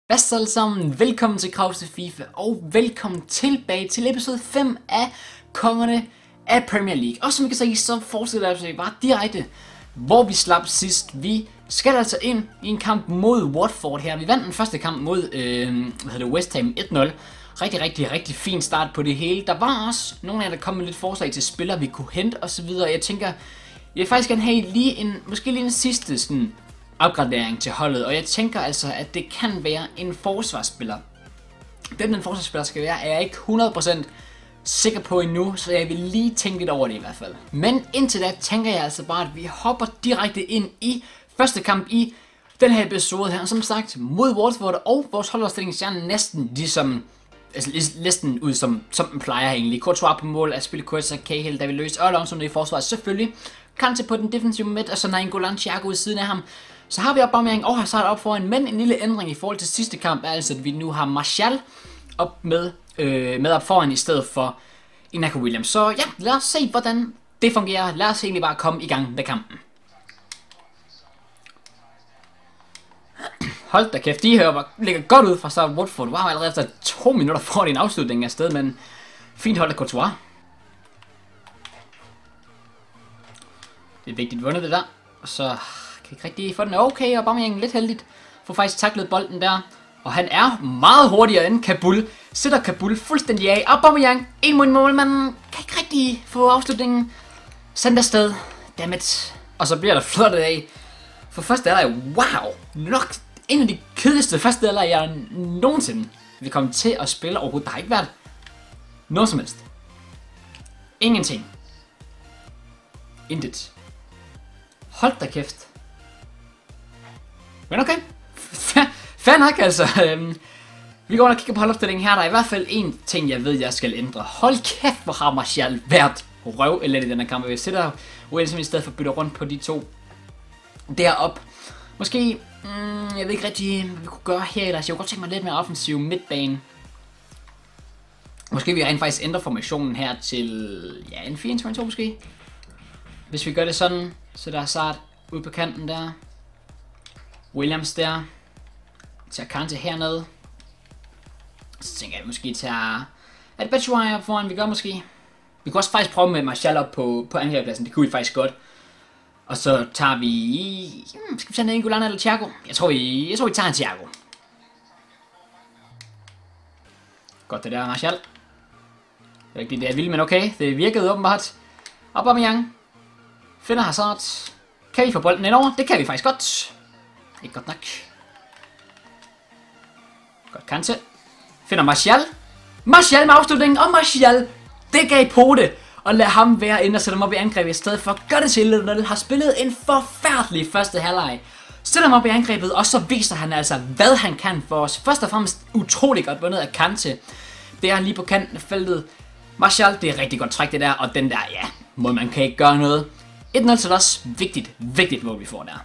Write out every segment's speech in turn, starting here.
Hvad så alle sammen? Velkommen til Krause FIFA, og velkommen tilbage til episode 5 af Kongerne af Premier League. Og som I kan se, så fortsætter det bare direkte, hvor vi slap sidst. Vi skal altså ind i en kamp mod Watford her. Vi vandt den første kamp mod West Ham 1-0. Rigtig fin start på det hele. Der var også nogle af jer, der kom med lidt forslag til spillere, vi kunne hente osv. Jeg tænker, jeg vil faktisk gerne have måske lige en sidste sådan opgradering til holdet, og jeg tænker altså, at det kan være en forsvarsspiller. Hvem den forsvarsspiller skal være, er jeg ikke 100% sikker på endnu, så jeg vil lige tænke lidt over det i hvert fald. Men indtil da tænker jeg altså bare, at vi hopper direkte ind i første kamp i den her episode her, som sagt mod Watford, og vores holdopstilling ser næsten ligesom næsten ud som den plejer egentlig. Courtois på mål, Azpilicueta, Cahill, David Luiz, og Alonso i forsvaret selvfølgelig. Kante på den defensive midt, og så Nainggolan, Thiago ud siden af ham. Så har vi Aubameyang og Hazard op foran, men en lille ændring i forhold til sidste kamp er altså, at vi nu har Martial op med op foran i stedet for Iñaki Williams. Så ja, lad os se, hvordan det fungerer. Lad os egentlig bare komme i gang med kampen. Hold da kæft, de her ligger godt ud fra start. Watford var allerede efter 2 minutter for en afslutning af sted, men fint hold af Courtois. Det er vigtigt vundet det der, og så kan ikke rigtig få den okay, og Aubameyang lidt heldigt får faktisk taklet bolden der, og han er meget hurtigere end Kabul, sætter Kabul fuldstændig af. Aubameyang, en mod mål, man kan ikke rigtig få afslutningen sendt afsted, dammit, og så bliver der flottet af. For første halvleg, wow, nok en af de kedeligste første halvleg jeg nogensinde vil komme til at spille overhovedet. Der har ikke været noget som helst. Ingenting. Intet. Hold da kæft. Men okay. Fair nok altså. Vi går og kigger på holdopstillingen her. Der er i hvert fald en ting jeg ved jeg skal ændre. Hold kæft hvor har Martial været røv eller i den her kamp. Jeg sætter Wilson i stedet for at bytte rundt på de to derop. Måske, jeg ved ikke rigtig hvad vi kunne gøre her ellers. Jeg kunne godt tænke mig lidt mere offensiv midtbane. Måske vi rent faktisk ændre formationen her til ja, en 4-2 måske. Hvis vi gør det sådan, så der er Hazard ude på kanten der. Williams der. Tager Kante hernede. Så tænker jeg, at vi måske tager Batshuayi foran, vi gør måske. Vi kan også faktisk prøve med Martial op på angrebspladsen, det kunne vi faktisk godt. Og så tager vi... skal vi tage Nainggolan eller Thiago? Jeg tror vi tager en Thiago. Godt det der, Martial. Det er ikke det, jeg ville, men okay. Det virkede åbenbart. Aubameyang. Finder Hazard. Kan vi få bolden indover? Det kan vi faktisk godt. Ikke godt nok. Godt Kante. Finder Martial. Martial med afslutningen. Og Martial, det gav pote. Og lad ham være inde og sætte ham op i angrebet i stedet for. Gør det til, når har spillet en forfærdelig første halvleg. Sætter ham op i angrebet, og så viser han altså, hvad han kan for os. Først og fremmest utrolig godt vundet af Kante. Det er lige på kanten af feltet. Martial, det er rigtig godt træk det der. Og den der, ja, må man kan ikke gøre noget. 1-0 så er også vigtigt mål vi får der.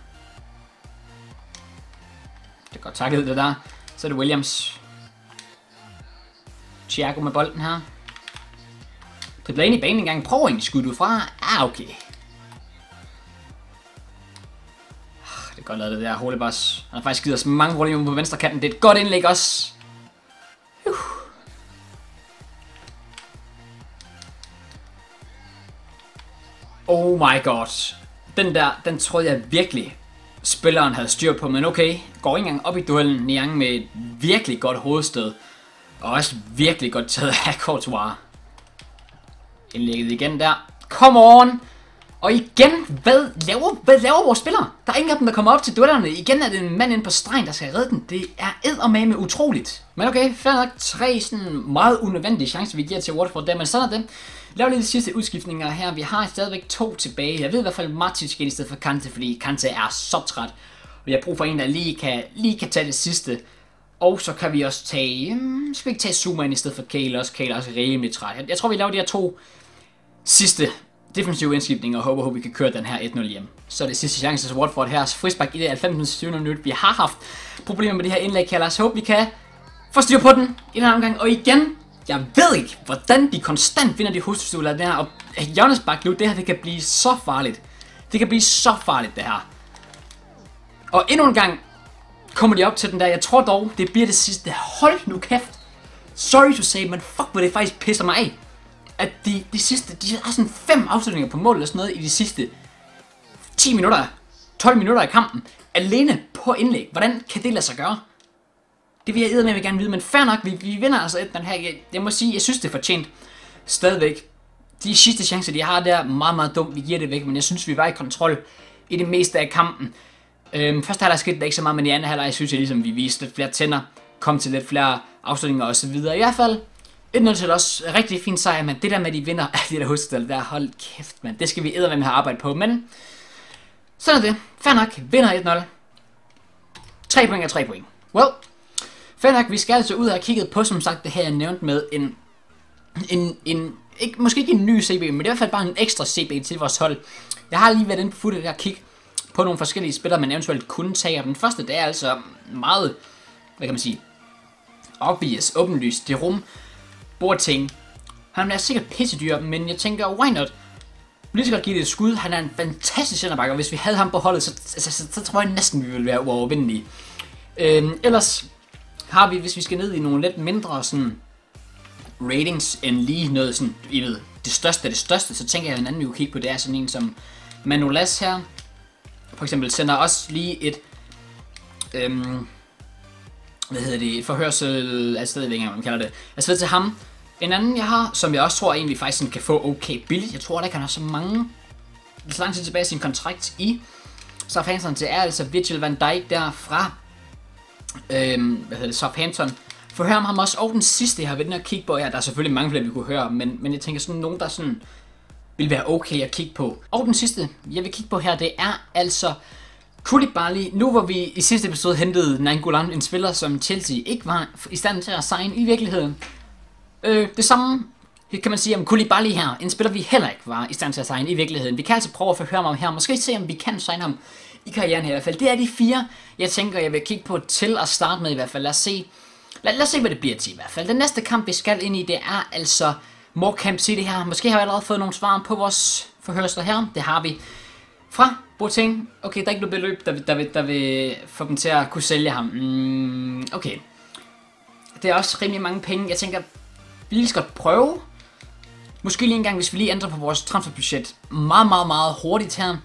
Det er godt takket det der. Så er det Williams. Thiago med bolden her. Det bliver ind i banen en gang. Prøv egentlig skudt ud fra. Okay. Det er godt lavet det der. Holebas. Han har faktisk givet os mange problemer på venstre kanten. Det er et godt indlæg også. Oh my god. Den der, den troede jeg virkelig spilleren havde styr på, men okay. Går ikke engang op i duellen. Niang med et virkelig godt hovedstød. Og også virkelig godt taget af Courtois. Indlægget igen der. Come on! Og igen, hvad laver vores spillere? Der er ingen af dem, der kommer op til duellerne. Igen er det en mand inde på stregen, der skal redde den. Det er eddermame utroligt. Men okay, fair nok. 3 sådan meget unødvendige chancer, vi giver til Watford der. Men sådan er det. Lav lige de sidste udskiftninger her. Vi har stadigvæk 2 tilbage. Jeg ved i hvert fald Martin skal i stedet for Kante, fordi Kante er så træt. Og jeg har brug for en, der lige kan tage det sidste. Og så kan vi også tage... skal vi ikke tage Zuma ind i stedet for Cahill også? Cahill er også rimelig træt. Jeg tror, vi laver de her 2 sidste defensive indskiftninger, og håber, vi kan køre den her 1-0 hjem. Så er det sidste chance til Watford her. Frisbak i det 90. minut. Vi har haft problemer med det her indlæg her. Lad os håbe, vi kan få styr på den i den her omgang. Og igen, jeg ved ikke, hvordan de konstant vinder de hovedstøvler af den her. Og hjørnesbak nu, det her, det kan blive så farligt. Det kan blive så farligt, det her. Og endnu en gang, kommer de op til den der. Jeg tror dog, det bliver det sidste. Hold nu kæft. Sorry to say, men fuck, hvor det faktisk pisser mig af. At de sidste, de har sådan 5 afslutninger på mål eller sådan noget i de sidste 10 minutter, 12 minutter i kampen. Alene på indlæg. Hvordan kan det lade sig gøre? Det vil jeg eddermame gerne vide, men fair nok, vi vinder altså den her. Jeg må sige, jeg synes det er fortjent. Stadigvæk. De sidste chancer, de har der, meget, meget dumt. Vi giver det væk, men jeg synes, vi var i kontrol i det meste af kampen. Først halvleg skete der ikke så meget, men i anden halvleg synes jeg ligesom, vi viste lidt flere tænder. Kom til lidt flere afslutninger og så videre. I hvert fald 1-0 til også rigtig fin sejr, men det der med, at de vinder, det der hovedstald der, hold kæft, mand. Det skal vi eddermame have arbejde på, men sådan er det. Fair nok, vinder 1-0. 3 point og 3 point. Well, fair nok, vi skal altså ud og have kigget på, som sagt, det her jeg nævnt med måske ikke en ny CB, men i hvert fald bare en ekstra CB til vores hold. Jeg har lige været inde på footage og kigge på nogle forskellige spillere, man eventuelt kunne tage. Den første, det er altså meget, hvad kan man sige, obvious, åbenlyst. Jerome Boateng. Han er sikkert pissedyr, men jeg tænker, why not? Lige så godt give det et skud. Han er en fantastisk centerback, og hvis vi havde ham på holdet, så tror jeg næsten, vi ville være uovervindelige. Ellers har vi, hvis vi skal ned i nogle lidt mindre sådan ratings end lige noget sådan, I ved, det største, så tænker jeg, at en anden vi kunne kigge på, det er sådan en som Manolas her. For eksempel sender også lige et, et forhørsel afsted, hvad man kalder det, afsted til ham. En anden jeg har, som jeg også tror egentlig faktisk kan få okay billigt. Jeg tror ikke han har så mange, så lang tid tilbage i sin kontrakt i Southampton til er altså Virgil van Dijk der fra Southampton. Forhør ham også, og den sidste jeg har været inde og kigge på her, der er selvfølgelig mange flere vi kunne høre, men jeg tænker sådan nogen der sådan vil være okay at kigge på. Og den sidste jeg vil kigge på her, det er altså Koulibaly. Nu hvor vi i sidste episode hentede Nainggolan, en spiller som Chelsea ikke var i stand til at signe i virkeligheden. Det samme kan man sige om Koulibaly her, en spiller vi heller ikke var i stand til at signe i virkeligheden. Vi kan altså prøve at forhøre ham her, måske se om vi kan signe ham i karrieren her i hvert fald. Det er de 4, jeg tænker jeg vil kigge på til at starte med i hvert fald. Lad os se hvad det bliver til i hvert fald. Den næste kamp vi skal ind i, det er altså Morecambe City her. Måske har vi allerede fået nogle svar på vores forhørsler her. Det har vi fra Boateng. Okay, der er ikke noget beløb, der vil få dem til at kunne sælge ham. Okay. Det er også rimelig mange penge. Jeg tænker, vi lige skal prøve. Måske lige en gang, hvis vi lige ændrer på vores transferbudget meget hurtigt her.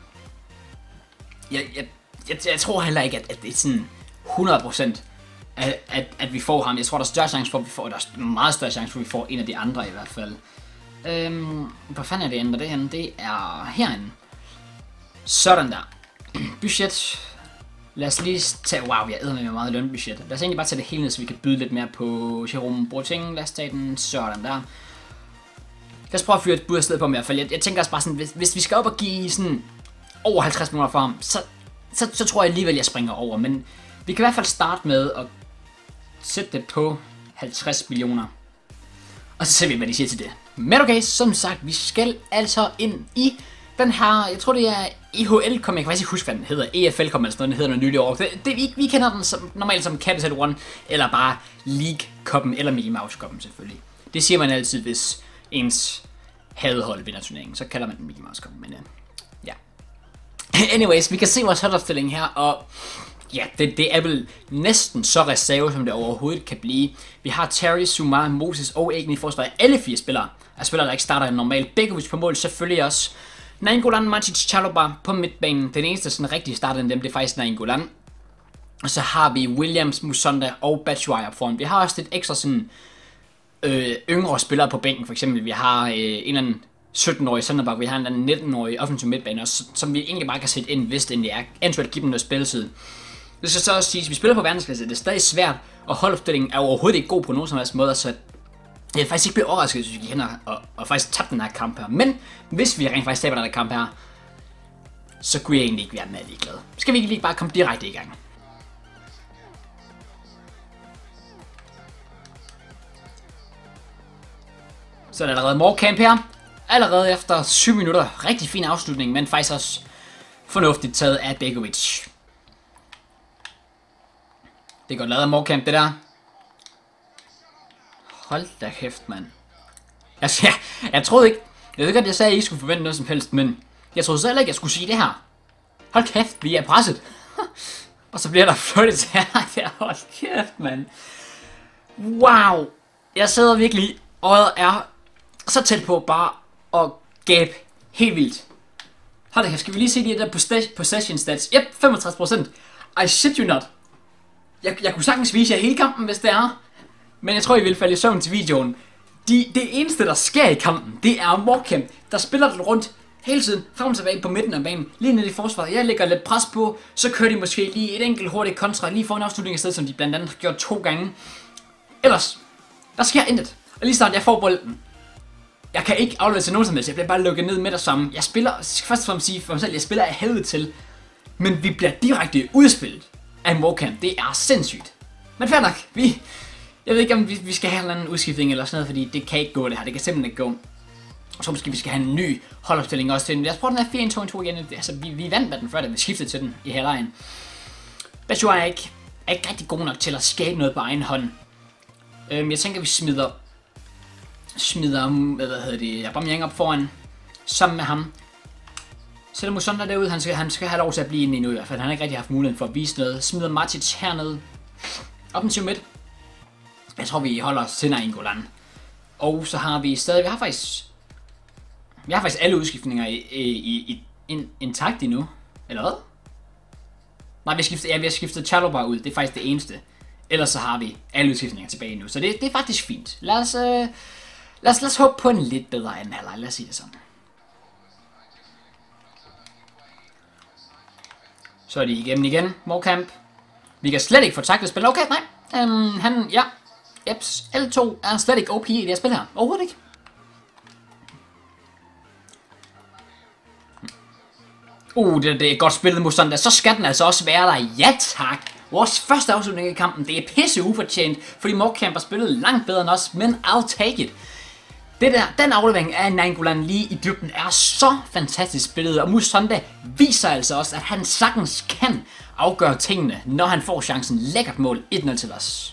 Jeg tror heller ikke, at det er sådan 100%, at vi får ham. Jeg tror, der er større chance for, at vi får, der er meget større chance for, at vi får en af de andre i hvert fald. Hvor fanden er det ændret det her? Det er herinde. Sådan der. Budget. Lad os lige tage, wow, jeg æder med meget lønbudget. Lad os egentlig bare tage det hele ned, så vi kan byde lidt mere på Jerome Boateng. Lad os tage den sådan der. Lad os prøve at fyre et bud afsted på ham i hvert fald. Jeg tænker også bare sådan, hvis vi skal op og give sådan over 50 millioner for ham, så tror jeg alligevel, jeg springer over. Men vi kan i hvert fald starte med at sætte det på 50 millioner. Og så ser vi, hvad de siger til det. Men okay, som sagt, vi skal altså ind i den her, jeg tror det er EHL, jeg kan faktisk ikke huske, hvad den hedder. EFL kommer altså noget, den hedder noget nyt i år. Vi kender den normalt som Capital One, eller bare League-koppen, eller Mickey Mouse-koppen selvfølgelig. Det siger man altid, hvis ens hadehold vinder turneringen. Så kalder man den Mickey Mouse-koppen, men ja. Anyways, vi kan se vores holdopstilling her, og ja, det er vel næsten så reserve, som det overhovedet kan blive. Vi har Terry, Sumar, Moses og Egen i forsvaret. Alle 4 spillere er spillere, der ikke starter normalt. Begovic på mål, selvfølgelig også. Nainggolan, Matic, Chalobah på midtbanen. Den eneste sådan rigtig starter end dem, det er faktisk Nainggolan. Og så har vi Williams, Musonda og Batshuayi op foran. Vi har også lidt ekstra sådan yngre spillere på bænken. For eksempel, vi har en eller anden 17-årig centerback, vi har en eller anden 19-årig offensiv midtbane, også, som vi egentlig bare kan sætte ind, hvis det endelig er. Eventuelt give dem noget spilletid. Det skal så også sige, at vi spiller på verdensklasse, det er stadig svært, og holdopstillingen er overhovedet ikke god på nogen som helst måde, så jeg er faktisk ikke blevet overrasket, hvis vi gik hen og faktisk tabte den her kamp her. Men hvis vi rent faktisk taber den her kamp her, så kunne jeg egentlig ikke være med ligeglad. Skal vi ikke lige bare komme direkte i gang? Så er der allerede Morecambe her. Allerede efter 7 minutter. Rigtig fin afslutning, men faktisk også fornuftigt taget af Begovic. Det er godt lavet af Morecambe, det der. Hold da kæft, mand. Jeg troede ikke... Jeg ved godt, jeg sagde, at I ikke skulle forvente noget som helst, men jeg troede selv ikke, at jeg skulle sige det her. Hold kæft, vi er presset. Og så bliver der flyttet til her. Hold kæft, mand. Wow. Jeg sidder virkelig, og er så tæt på bare at gabe helt vildt. Hold da, skal vi lige se de der possession stats? Yep, 65%. I shit you not. Jeg kunne sagtens vise jer hele kampen, hvis det er. Men jeg tror, I vil falde i søvn til videoen. Det eneste, der sker i kampen, det er Morecambe, der spiller den rundt hele tiden, frem og tilbage på midten af banen, lige nede i forsvaret. Jeg lægger lidt pres på, så kører de måske lige et enkelt hurtigt kontra, lige for en afslutning af sted, som de blandt andet har gjort 2 gange. Ellers, der sker intet. Og lige snart jeg får bolden, jeg kan ikke aflevere til nogen som helst, jeg bliver bare lukket ned med det samme. Jeg spiller, først og fremmest sige for mig selv, jeg spiller af helvede til, men vi bliver direkte udspillet af Morecambe. Det er sindssygt. Men fair nok, jeg ved ikke om vi skal have en eller anden udskiftning eller sådan noget, fordi det kan ikke gå det her, det kan simpelthen ikke gå. Så måske vi skal have en ny holdopstilling også til den. Lad os prøve den her 4-1-2-2 igen. Altså, vi vandt med den før, da vi skiftede til den i halvlejen. Batshuayi er ikke rigtig god nok til at skabe noget på egen hånd. Jeg tænker, vi smider Aubameyang op foran, sammen med ham. Sætter Musonda derude, han skal have lov til at blive inde i nu i hvert fald. Han har ikke rigtig haft muligheden for at vise noget. Smider Matic hernede. Offensiv midt. Jeg tror, vi holder os til Nainggolan. Og så har vi stadig, vi har faktisk alle udskiftninger intakt endnu. Eller hvad? Nej, vi har skiftet Chalobah ud. Det er faktisk det eneste. Ellers så har vi alle udskiftninger tilbage nu. Så det er faktisk fint. Lad os håbe på en lidt bedre anden halvleg. Lad os sige det sådan. Så er de igennem igen. Morecambe. Vi kan slet ikke få taklet spil. Okay, nej. Ja. Eps, L2 er slet ikke OP i det her spil her. Overhovedet ikke. Det er godt spillet modstander. Så skal den altså også være der. Ja tak. Vores første afslutning i kampen. Det er pisse ufortjent, fordi Morecambe har spillet langt bedre end os. Men I'll take it. Den aflevering af Nainggolan lige i dybden er så fantastisk spillet. Og Musonda viser altså også, at han sagtens kan afgøre tingene, når han får chancen. Lækkert mål. 1-0 til os.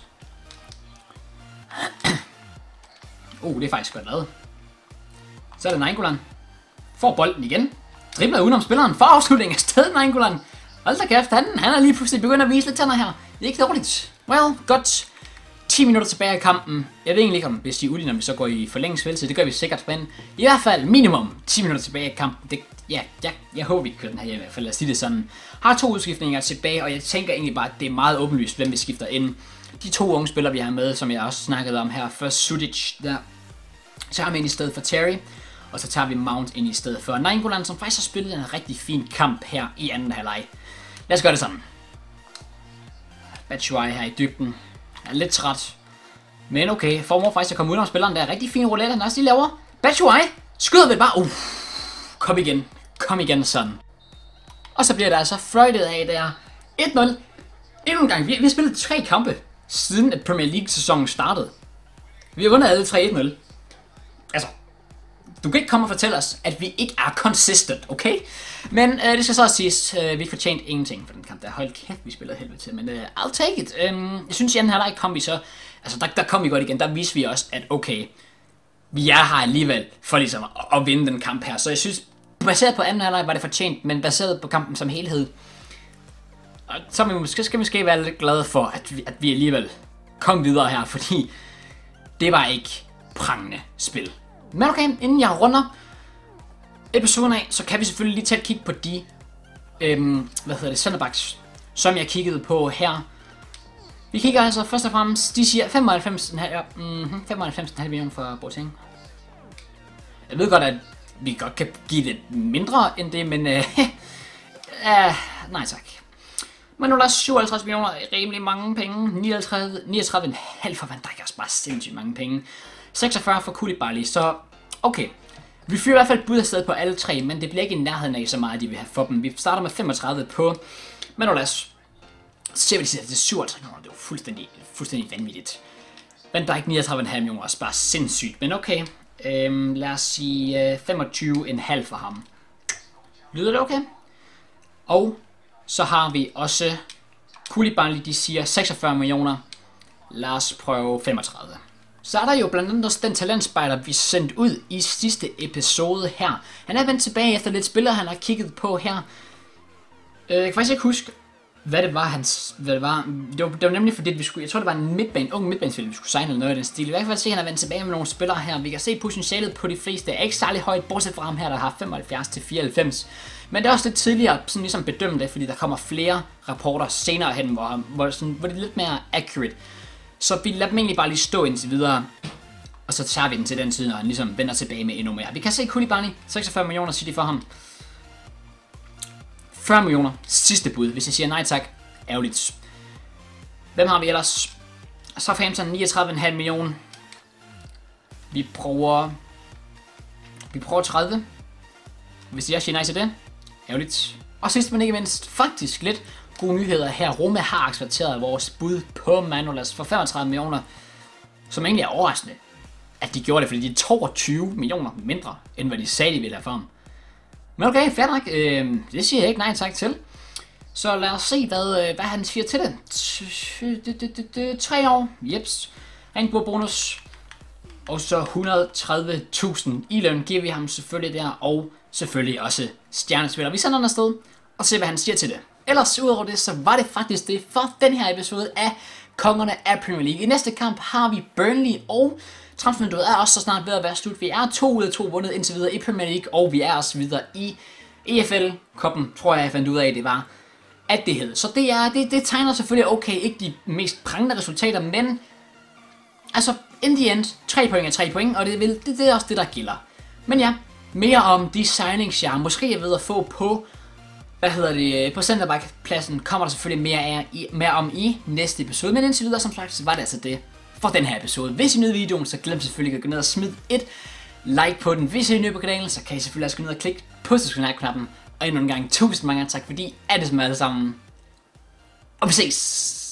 Det er faktisk godt lavet. Så er det Nainggolan. Får bolden igen. Dribler udenom spilleren. For afslutning af stedet, Nainggolan. Hold da kæft, han er lige pludselig begyndt at vise lidt tænder her. Det er ikke dårligt. Well, godt. 10 minutter tilbage i kampen. Jeg ved egentlig ikke, om hvis de udligner, vi så går i forlængelsesspil, det gør vi sikkert, men i hvert fald minimum 10 minutter tilbage i kampen. Jeg håber, vi kan køre den her hjem i hvert fald. Lad os sige det sådan. Har 2 udskiftninger tilbage, og jeg tænker egentlig bare, at det er meget åbenlyst, hvem vi skifter ind. De 2 unge spillere, vi har med, som jeg også snakkede om her. Først Sudic, der tager vi ind i stedet for Terry. Og så tager vi Mount ind i stedet for Nainggolan, som faktisk har spillet en rigtig fin kamp her i anden halvleg. Lad os gøre det sådan. Batshuayi her i dybden. Jeg er lidt træt. Men okay, formår faktisk at komme ud af spilleren. Der er rigtig fin roulette, han også lige laver. Batshuayi skyder vel bare. Kom igen. Kom igen, sådan. Og så bliver der altså fløjtet af der. 1-0. Endnu en gang. Vi har spillet 3 kampe, siden at Premier League-sæsonen startede. Vi har vundet alle 3 1-0. Altså, du kan ikke komme og fortælle os, at vi ikke er consistent, okay? Men det skal så også siges, vi fortjente ingenting for den kamp der. Hold kæft, vi spillede helvede til, men I'll take it. Jeg synes, i anden halvleg kom vi så, altså der kom vi godt igen, der viste vi også, at okay, vi er her alligevel for ligesom at vinde den kamp her. Så jeg synes, baseret på anden halvleg var det fortjent, men baseret på kampen som helhed, så skal vi måske være lidt glade for, at vi alligevel kom videre her, fordi det var ikke prangende spil. Men okay, inden jeg runder episoden af, så kan vi selvfølgelig lige tage et kig på de centerbacks, som jeg kiggede på her. Vi kigger altså først og fremmest, de siger 95,5 millioner for Boateng. Jeg ved godt, at vi godt kan give det mindre end det, men nej tak. Men nu er der 57 millioner, rimelig mange penge. 39,5 for Van Dijk, også bare sindssygt mange penge. 46 for Koulibaly, så okay. Vi fyrer i hvert fald bud afsted på alle 3, men det bliver ikke i nærheden af så meget, de vil have for dem. Vi starter med 35 på Manolas. Så ser vi til 37 millioner, det er jo fuldstændig vanvittigt. Van Dijk 39,5 millioner, også bare sindssygt, men okay. Lad os sige 25,5 for ham. Lyder det okay? Og så har vi også Koulibaly, de siger 46 millioner. Lad os prøve 35. Så er der jo blandt andet også den talentspejder, vi sendte ud i sidste episode her. Han er vendt tilbage efter lidt spillere, han har kigget på her. Jeg kan faktisk ikke huske, hvad det var, det var nemlig fordi, jeg tror det var en ung midtbanespiller, vi skulle signe eller noget af den stil. I hvert fald se, at han er vendt tilbage med nogle spillere her. Vi kan se potentialet på de fleste er ikke særlig højt, bortset fra ham her, der har 75-94. Men det er også lidt tidligere sådan ligesom bedømt det, fordi der kommer flere rapporter senere hen, hvor det er lidt mere accurate. Så vi lader dem egentlig bare lige stå indtil videre, og så tager vi den til den tid, når han ligesom vender tilbage med endnu mere. Vi kan se Koulibaly, 46 millioner siger de for ham. 40 millioner, sidste bud. Hvis jeg siger nej tak, ærgerligt. Hvem har vi ellers? Southampton, 39,5 millioner. Vi prøver 30. Hvis jeg siger nej til det, ærgerligt. Og sidst men ikke mindst, faktisk lidt gode nyheder her. Roma har accepteret vores bud på Manolas for 35 millioner. Som egentlig er overraskende, at de gjorde det, fordi de er 22 millioner mindre, end hvad de sagde, de ville have for ham. Men okay, fair nok. Det siger jeg ikke nej tak til. Så lad os se, hvad han siger til det. 3 år. Jeps. Rent bonus. Og så 130.000 i løn giver vi ham selvfølgelig der. Og selvfølgelig også stjernespiller. Vi sender den afsted og ser, hvad han siger til det. Ellers udover det, så var det faktisk det for den her episode af Kongerne af Premier League. I næste kamp har vi Burnley, og transfervinduet er også så snart ved at være slut. Vi er 2 ud af 2 vundet indtil videre i Premier League, og vi er også videre i EFL-koppen, tror jeg fandt ud af, det var, at det hed. Så det tegner selvfølgelig okay, ikke de mest prangende resultater, men altså, in the end, 3 point er 3 point, og det er også det, der gælder. Men ja, mere om de signings, jeg måske er ved at få på, på centerback-pladsen, kommer der selvfølgelig mere om i næste episode. Men indtil videre, som sagt, så var det altså det for den her episode. Hvis I nød videoen, så glem selvfølgelig at gå ned og smide et like på den. Hvis I er nye på kanalen, så kan I selvfølgelig også gå ned og klikke på subscribe-knappen. Og endnu en gang, tusind mange tak, fordi I det som alle sammen. Og vi ses!